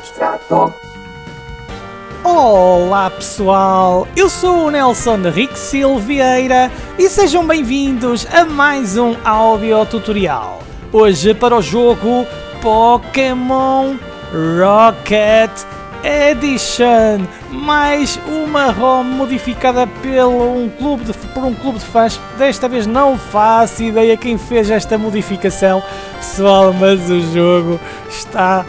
Extrato. Olá pessoal, eu sou o Nelson Rick Silveira e sejam bem-vindos a mais um áudio tutorial. Hoje para o jogo Pokémon Rocket Edition, mais uma ROM modificada por um clube de fãs. Desta vez não faço ideia quem fez esta modificação, pessoal, mas o jogo está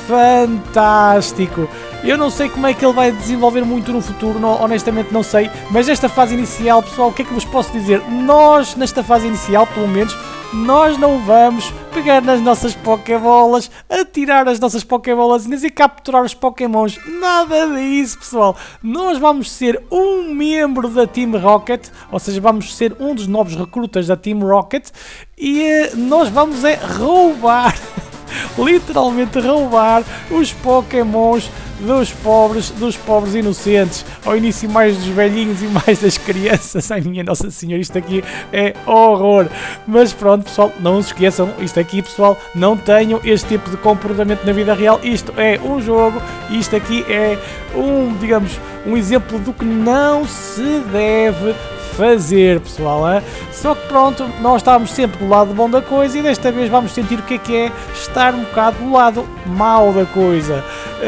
fantástico. Eu não sei como é que ele vai desenvolver muito no futuro, honestamente não sei, mas nesta fase inicial, pessoal, o que é que vos posso dizer? Nós, nesta fase inicial, pelo menos, nós não vamos pegar nas nossas Pokébolas, atirar as nossas Pokébolas e capturar os Pokémons. Nada disso, pessoal. Nós vamos ser um membro da Team Rocket, ou seja, vamos ser um dos novos recrutas da Team Rocket e nós vamos roubar, literalmente roubar os Pokémons dos pobres inocentes, ao início mais dos velhinhos e mais das crianças. Ai minha Nossa Senhora, isto aqui é horror. Mas pronto pessoal, não se esqueçam, isto aqui pessoal, não tenham este tipo de comportamento na vida real, isto é um jogo, isto aqui é digamos, um exemplo do que não se deve fazer, pessoal, hein? Só que pronto, nós estávamos sempre do lado bom da coisa e desta vez vamos sentir o que é estar um bocado do lado mau da coisa.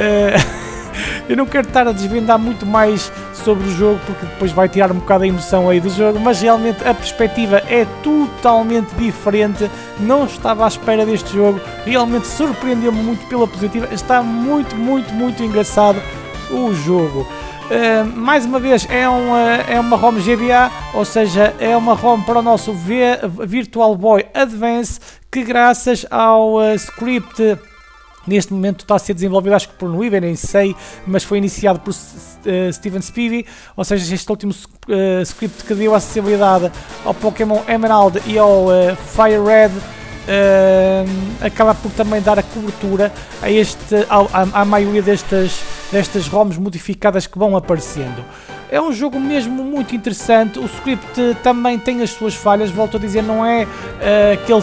Eu não quero estar a desvendar muito mais sobre o jogo porque depois vai tirar um bocado a emoção aí do jogo, mas realmente a perspectiva é totalmente diferente. Não estava à espera deste jogo, realmente surpreendeu-me muito pela positiva. Está muito engraçado o jogo. Mais uma vez é uma ROM GBA, ou seja, é uma ROM para o nosso Virtual Boy Advance, que graças ao script neste momento está a ser desenvolvido, acho que por Nuiva, nem sei, mas foi iniciado por Steven Spivi, ou seja, este último script que deu acessibilidade ao Pokémon Emerald e ao Fire Red, acaba por também dar a cobertura à maioria destas ROMs modificadas que vão aparecendo. É um jogo mesmo muito interessante. O script também tem as suas falhas, volto a dizer, não é aquele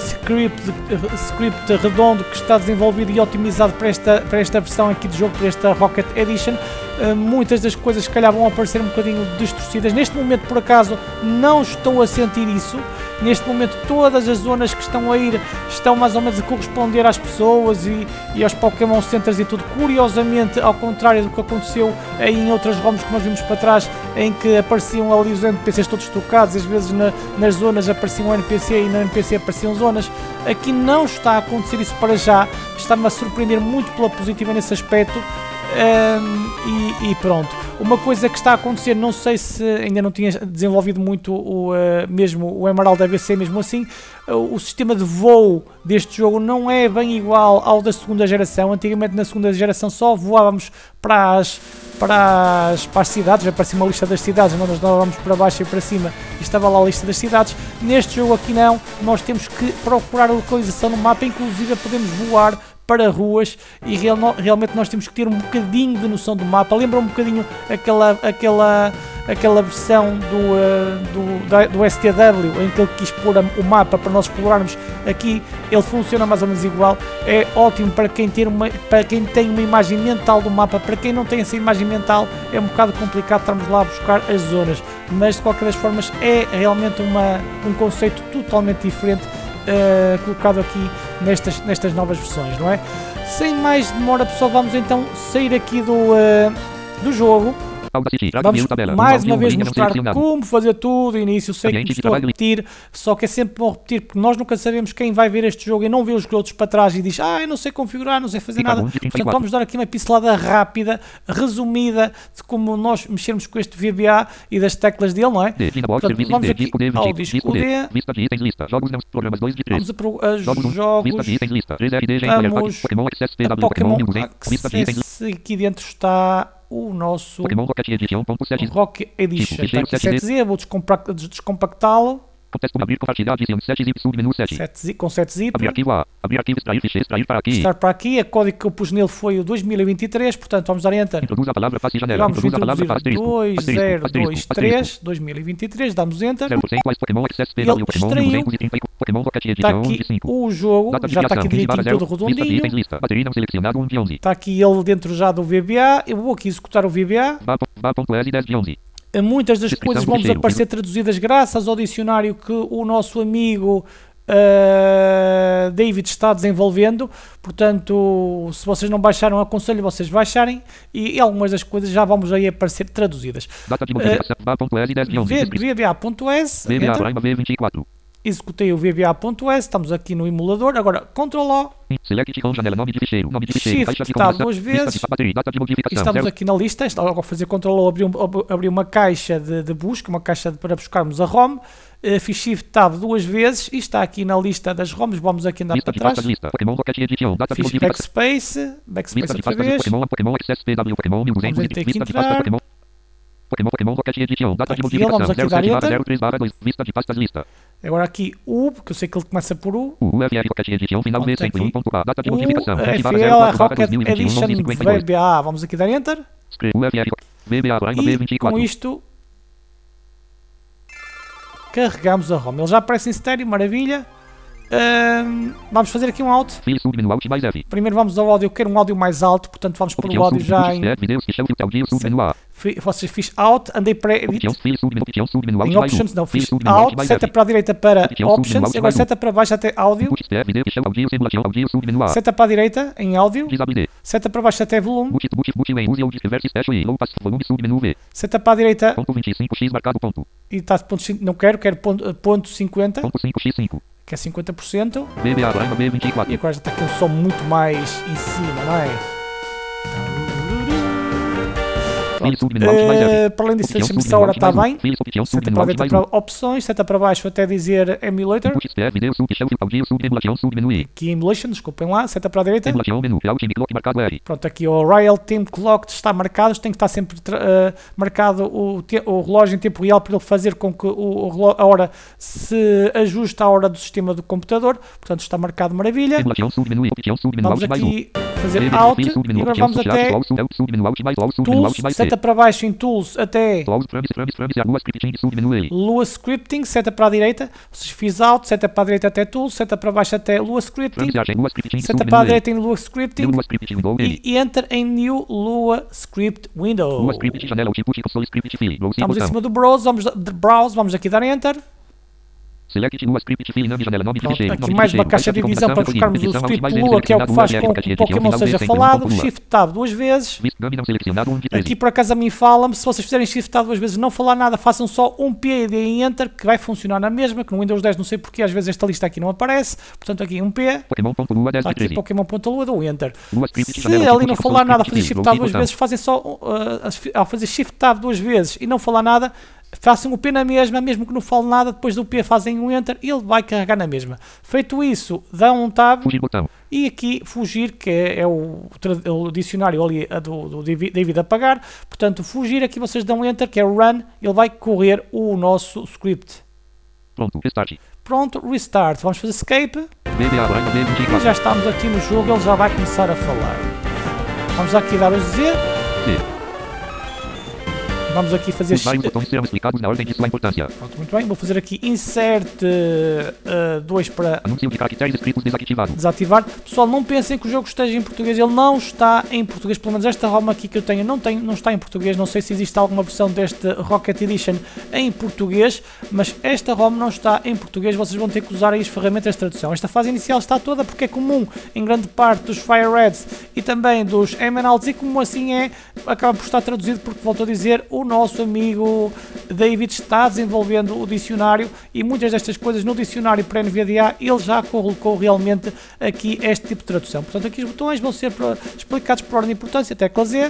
script redondo que está desenvolvido e otimizado para esta versão aqui de jogo, para esta Rocket Edition. Muitas das coisas se calhar vão aparecer um bocadinho distorcidas. Neste momento, por acaso, não estou a sentir isso. Neste momento todas as zonas que estão a ir estão mais ou menos a corresponder às pessoas e aos Pokémon Centers e tudo. Curiosamente, ao contrário do que aconteceu em outras ROMs que nós vimos para trás, em que apareciam ali os NPCs todos trocados, às vezes nas zonas apareciam um NPC e na NPC apareciam zonas. Aqui não está a acontecer isso para já, está-me a surpreender muito pela positiva nesse aspecto. E pronto, uma coisa que está a acontecer, não sei se ainda não tinha desenvolvido muito mesmo o Emerald ABC, mesmo assim, o sistema de voo deste jogo não é bem igual ao da segunda geração. Antigamente na segunda geração só voávamos para as cidades, aparecia uma lista das cidades, nós andávamos para baixo e para cima e estava lá a lista das cidades. Neste jogo aqui não, nós temos que procurar a localização no mapa, inclusive podemos voar para ruas e realmente nós temos que ter um bocadinho de noção do mapa. Lembra um bocadinho aquela versão do STW em que ele quis pôr o mapa para nós explorarmos. Aqui ele funciona mais ou menos igual. É ótimo para quem tem uma imagem mental do mapa. Para quem não tem essa imagem mental é um bocado complicado estarmos lá a buscar as zonas, mas de qualquer das formas é realmente um conceito totalmente diferente colocado aqui nestas novas versões, não é? Sem mais demora, pessoal, vamos então sair aqui do jogo. Vamos mais uma vez mostrar como fazer tudo, início. Sei que estou a repetir, só que é sempre bom repetir, porque nós nunca sabemos quem vai ver este jogo e não vê os outros para trás e diz: eu não sei configurar, não sei fazer nada. Portanto, vamos dar aqui uma pincelada rápida, resumida, de como nós mexermos com este VBA e das teclas dele, não é? Portanto, vamos aqui ao disco D, vamos a jogos, vamos a Pokémon Access, aqui dentro está o nosso Rocket Edition. Está aqui 7Z, vou descompactá-lo. Contexto abrir compartilhar de 7 zip submenu 7. Com 7 zip. Abrir arquivo A. Abrir arquivo extrair ficheiro extrair para aqui. Estar para aqui. A código que eu pus nele foi o 2023, portanto vamos dar Enter. Introduz a palavra face janela. Vamos Introduz a palavra introduzir face asterisco. 2023, 2023, damos Enter. 0% mais Pokémon Access PW Ele Pokémon extraiu. 230 Pokémon Rocket Está Edition aqui de 5. o jogo, Data de já está aqui criação, direitinho todo lista de redondinho. itens, lista. Bateria não selecionado 1 de 11. Está aqui ele dentro já do VBA. Eu vou aqui executar o VBA. Ba.es 10 de 11. Muitas das Descrição coisas do vão ficheiro. aparecer traduzidas graças ao dicionário que o nosso amigo David está desenvolvendo. Portanto, se vocês não baixaram, aconselho vocês baixarem, e algumas das coisas já vamos aí aparecer traduzidas. Data de modificação ba.es 10 de 11. VBA.es, VBA Prime V24. executei o VBA.es, estamos aqui no emulador. Agora, Ctrl-O, Select com janela, nome de ficheiro, Shift, caixa de tab combinação, duas lista vezes. de bateria, data de modificação, estamos 0. aqui na lista. Agora vou fazer Ctrl-O, abrir uma caixa de busca, uma caixa para buscarmos a ROM. Fiz Shift Tab duas vezes e está aqui na lista das ROMs. Vamos aqui andar Lista para de trás. pastas, lista, Pokémon Rocket Edition, data de Fiz modificação, Backspace lista de outra pastas, vez. Pokémon Access PW Pokémon 1200, Vamos ter que lista de entrar. pastas, Pokémon Rocket Edition, data de Aqui, modificação, vamos aqui dar 07/03/2, lista de pastas, lista. Agora aqui U, porque eu sei que ele começa por U. UFR Rocket Edition, final Pronto, aqui. V101.A, data de modificação, FL Rocket Edition 7/04/2021, VBA. Vamos aqui dar Enter. UFR VBA Prime E V24. com isto carregamos a ROM. Ele já aparece em estéreo, maravilha. Vamos fazer aqui um out. File submenu Alt mais F. Primeiro vamos ao áudio, eu quero um áudio mais alto, portanto vamos pôr o áudio já em... Videos, ficheiro, audio, submenu A. Vocês fiz out, andei para edit. Options, file submenu Alt Em mais U. options não, File fiz submenu Alt out, mais seta F. para a direita para Options, options, submenu Alt agora mais U. seta para baixo até áudio, Input, video, ficheiro, audio, simulação, audio, submenu A. seta para a direita em áudio, Disable. seta para baixo até volume, Boot, use ou disperse special e low pass, volume, submenu V. seta para a direita Ponto 25x marcado ponto. e está ponto 5, não quero ponto 50, Ponto 5x5. que é 50%, VBA Prime e V24. agora já está aqui um som muito mais em cima, não é? File submenu Alt mais F. Para além disso, Options, deixa-me se a submenu hora Alt está mais U. bem. File options, Seta submenu para a Alt direita mais U. para opções, seta para baixo até dizer emulator, Input, video, ficheiro, audio, submenu E. aqui emulation, desculpem lá, seta para a direita. Emulação, menu, Alt, clock marcado R. Pronto, aqui o Royal Time Clock está marcado, tem que estar sempre marcado o relógio em tempo real para ele fazer com que a hora se ajuste à hora do sistema do computador, portanto está marcado, maravilha. Emulação, submenu E. Options, submenu Vamos Alt mais U. aqui fazer Out e agora vamos até Tools, seta para baixo em Tools até Lua Scripting, seta para a direita, vocês fiz Out, seta para a direita até Tools, seta para baixo até Lua Scripting, seta para a direita em Lua Scripting e Enter em New Lua Script Window. Estamos em cima do Browse, vamos aqui dar Enter. Select Lua Script File nome janela nome de Pronto, ficheiro. aqui mais uma caixa de divisão para buscarmos o script Lua, que é o que faz com que o Pokémon seja falado. Shift Tab duas vezes. Aqui por acaso a mim fala-me, se vocês fizerem Shift Tab duas vezes não falar nada, façam só um PID em Enter, que vai funcionar na mesma, que no Windows 10 não sei porque às vezes esta lista aqui não aparece. Portanto aqui um P, Pokémon.lua 10 aqui Pokémon.lua, dou Enter. Se ali não falar nada, fazer Shift Tab duas vezes, fazem só, ao fazer Shift Tab duas vezes e não falar nada, façam o P na mesma, mesmo que não fale nada, depois do P fazem um Enter e ele vai carregar na mesma. Feito isso, dão um Tab e aqui fugir, que é o dicionário ali do David apagar, portanto fugir, aqui vocês dão Enter, que é o Run, ele vai correr o nosso script. Pronto, restart. Pronto, Restart, vamos fazer Escape e já estamos aqui no jogo, ele já vai começar a falar. Vamos aqui dar o Z. Vamos aqui fazer... Vários botões serão explicados na ordem de sua importância. Pronto, muito bem. Vou fazer aqui Insert 2 para... Anúncio de caracteres escritos desativado. Desativar. Pessoal, não pensem que o jogo esteja em português. Ele não está em português. Pelo menos esta ROM aqui que eu tenho não está em português. Não sei se existe alguma versão deste Rocket Edition em português, mas esta ROM não está em português. Vocês vão ter que usar aí as ferramentas de tradução. Esta fase inicial está toda porque é comum em grande parte dos Fire Reds e também dos Emeralds, e como assim acaba por estar traduzido porque, volto a dizer, o nosso amigo David está desenvolvendo o dicionário e muitas destas coisas no dicionário para NVDA ele já colocou realmente aqui este tipo de tradução. Portanto, aqui os botões vão ser explicados por ordem de importância, tecla Z,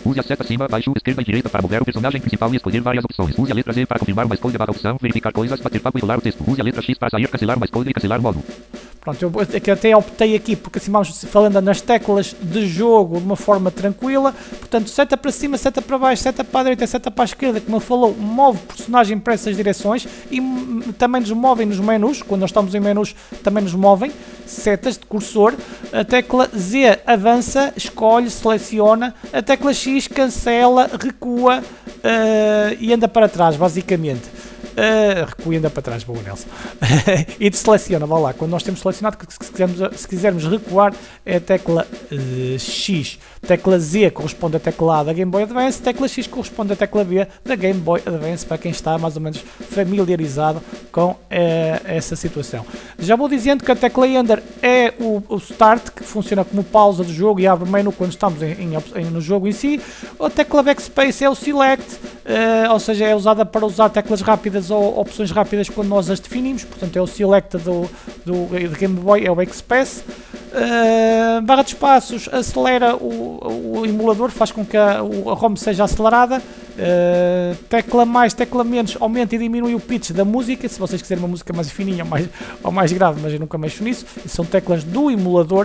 Use a seta acima, abaixo, esquerda e direita para mover o personagem principal e escolher várias opções. Use a letra Z para confirmar uma escolha barra opção, verificar coisas, bater papo e rolar o texto. Use a letra X para sair, cancelar uma escolha e cancelar modo. Pronto, eu até optei aqui porque assim vamos falando nas teclas de jogo de uma forma tranquila. Portanto, seta para cima, seta para baixo, seta para a direita, seta para a esquerda, como ele falou, move o personagem para essas direções e também nos movem nos menus. Quando nós estamos em menus também nos movem setas de cursor. A tecla Z avança, escolhe, seleciona. A tecla X cancela, recua e anda para trás, basicamente. Recua e anda para trás, boa Nelson. E seleciona, vá lá, quando nós temos selecionado, se quisermos recuar é a tecla X. Tecla Z corresponde à tecla A da Game Boy Advance, tecla X corresponde à tecla B da Game Boy Advance, para quem está mais ou menos familiarizado com essa situação. Já vou dizendo que a tecla Enter é o Start, que funciona como pausa do jogo e abre o menu quando estamos no jogo em si. A tecla Backspace é o Select, ou seja, é usada para usar teclas rápidas ou opções rápidas quando nós as definimos, portanto é o Select do Game Boy, é o Backspace. Barra de espaços acelera o emulador, faz com que a ROM seja acelerada. Tecla mais, tecla menos, aumenta e diminui o pitch da música, se vocês quiserem uma música mais fininha ou mais grave, mas eu nunca mexo nisso. Isso são teclas do emulador.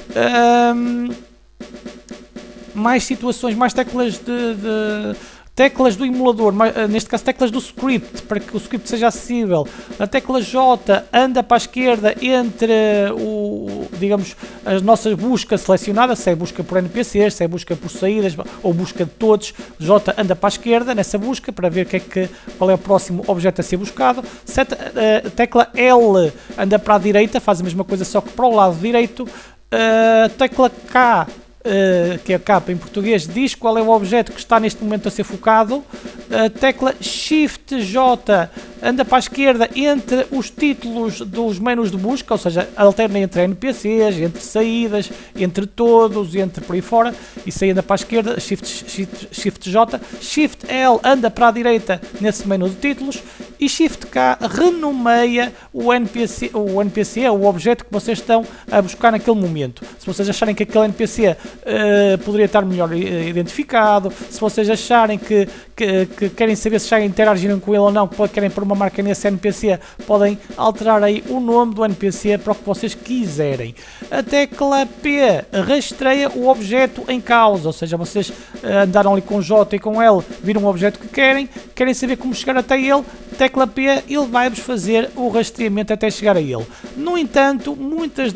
Mais situações, mais teclas teclas do emulador, neste caso teclas do script, para que o script seja acessível. A tecla J anda para a esquerda entre digamos, as nossas buscas selecionadas, se é busca por NPCs, se é busca por saídas ou busca de todos. J anda para a esquerda nessa busca para ver qual é o próximo objeto a ser buscado. A tecla L anda para a direita, faz a mesma coisa só que para o lado direito. A tecla K, que é a capa em português, diz qual é o objeto que está neste momento a ser focado. A tecla Shift J anda para a esquerda entre os títulos dos menus de busca, ou seja, alterna entre NPCs, entre saídas, entre todos, entre por aí fora. Isso aí anda para a esquerda, Shift J. Shift L anda para a direita nesse menu de títulos. E Shift K renomeia o NPC, o objeto que vocês estão a buscar naquele momento. Se vocês acharem que aquele NPC poderia estar melhor identificado, se vocês acharem que querem saber se já interagiram com ele ou não, querem pôr uma marca nesse NPC, podem alterar aí o nome do NPC para o que vocês quiserem. A tecla P rastreia o objeto em causa, ou seja, vocês andaram ali com J e com L, viram um objeto que querem saber como chegar até ele. Tecla P, ele vai-vos fazer o rastreamento até chegar a ele. No entanto, muitas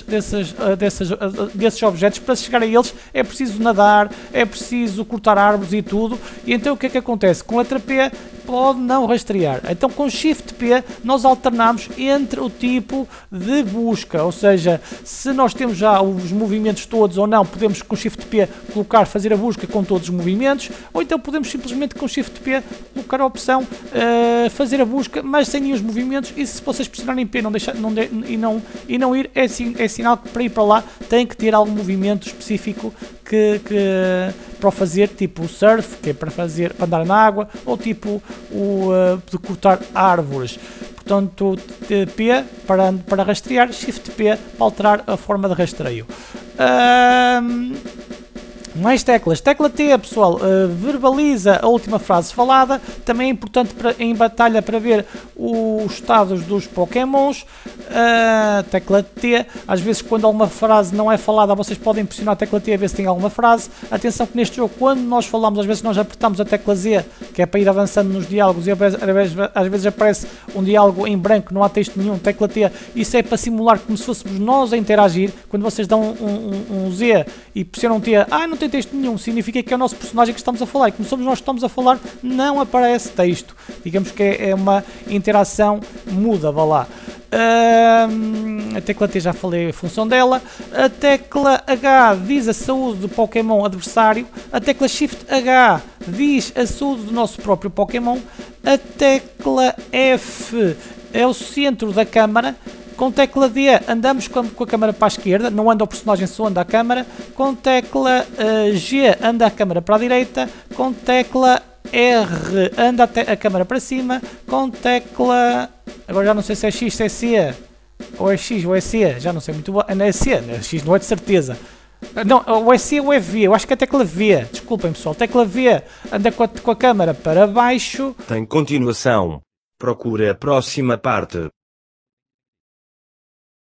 desses objetos, para chegar a eles, é preciso nadar, é preciso cortar árvores e tudo. E então o que é que acontece? Com a letra P pode não rastrear. Então com Shift P nós alternamos entre o tipo de busca, ou seja, se nós temos já os movimentos todos ou não, podemos com Shift P fazer a busca com todos os movimentos, ou então podemos simplesmente com Shift P colocar a opção fazer a busca, mas sem nenhum os movimentos. E se vocês pressionarem P e não ir, é sinal que para ir para lá tem que ter algum movimento específico para o fazer, tipo o surf, que é para andar na água, ou tipo de cortar árvores. Portanto, P para rastrear, Shift P para alterar a forma de rastreio. Mais teclas. Tecla T, pessoal, verbaliza a última frase falada. Também é importante em batalha para ver os estados dos Pokémons. Tecla T, às vezes quando alguma frase não é falada, vocês podem pressionar a tecla T a ver se tem alguma frase. Atenção que neste jogo, quando nós falamos, às vezes nós apertamos a tecla Z, que é para ir avançando nos diálogos, e às vezes aparece um diálogo em branco, não há texto nenhum. Tecla T, isso é para simular como se fôssemos nós a interagir. Quando vocês dão um Z e pressionam T, não tem texto nenhum, significa que é o nosso personagem que estamos a falar, e como somos nós que estamos a falar, não aparece texto. Digamos que é uma interação muda, vá lá. A tecla T já falei a função dela. A tecla H diz a saúde do Pokémon adversário. A tecla Shift H diz a saúde do nosso próprio Pokémon. A tecla F é o centro da câmara. Com tecla D andamos com a câmera para a esquerda, não anda o personagem, só anda a câmera. Com tecla G anda a câmera para a direita. Com tecla R anda a câmera para cima. Com tecla... agora já não sei se é X, se é C, ou é X ou é C, já não sei muito bem. Não é C, X não é de certeza. Não, ou é C ou é V, eu acho que é a tecla V. Desculpem pessoal, tecla V anda com a câmera para baixo. Tem continuação. Procure a próxima parte.